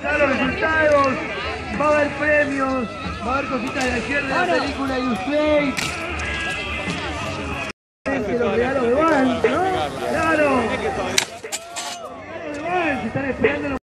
Claro, resultados, va a haber premios, va a haber cositas de ayer de la película Illustrate. Los regalos de Van, ¿no? Claro. Los regalos de Van, se están esperando.